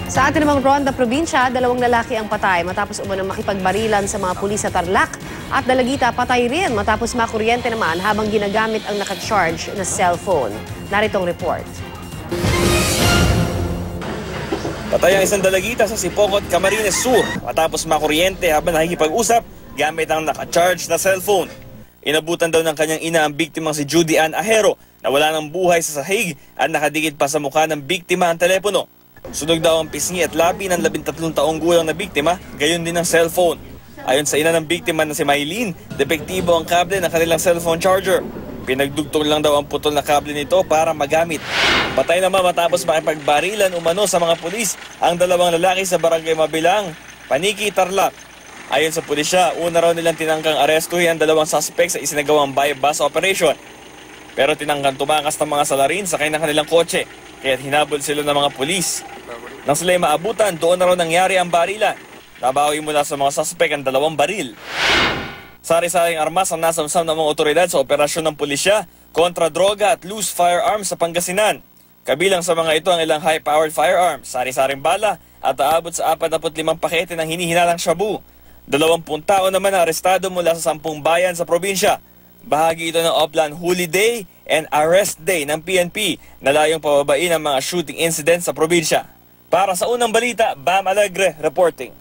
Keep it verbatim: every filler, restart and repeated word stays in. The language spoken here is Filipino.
Sa atin namang Ronda Probinsya, dalawang lalaki ang patay matapos umunang makipagbarilan sa mga pulis sa Tarlac at Dalagita patay rin matapos makuryente naman habang ginagamit ang nakacharge na cellphone. Naritong report. Patay ang isang Dalagita sa Sipocot, Camarines Sur matapos makuryente habang nakikipag-usap gamit ang nakacharge na cellphone. Inabutan daw ng kanyang ina ang biktimang si Judy Ann Ahero na wala ng buhay sa sahig at nakadikit pa sa mukha ng biktima ang telepono. Sunog daw ang pisngi at labi ng labintatlong taong gulang na biktima, gayon din ang cellphone. Ayon sa ina ng biktima na si Maylene, depektibo ang kable ng kanilang cellphone charger. Pinagdugtong lang daw ang putol na kable nito para magamit. Patay naman matapos makipagbarilan umano sa mga pulis ang dalawang lalaki sa barangay Mabilang, Paniki, Tarlac. Ayon sa pulisya, una raw nilang tinangkang arestuhin ang dalawang suspect sa isinagawang buy-bust operation. Pero tinangkang tumakas ng mga salarin sakay ng kanilang kotse, kaya't hinabol sila ng mga pulis. Nang sila'y maabutan, doon na raw nangyari ang barilan. Nabawi mula sa mga suspect ang dalawang baril. Sari-saring armas ang nasamsam ng mga otoridad sa operasyon ng pulisya kontra droga at loose firearms sa Pangasinan. Kabilang sa mga ito ang ilang high-powered firearms, sari-saring bala at aabot sa apat na limang pakete ng hinihinalang shabu. Dalawampung tao naman ang arestado mula sa sampung bayan sa probinsya. Bahagi ito ng Oplan Huli Day and Arrest Day ng P N P na layong pababain ang mga shooting incidents sa probinsya. Para sa unang balita, Bam Alegre reporting.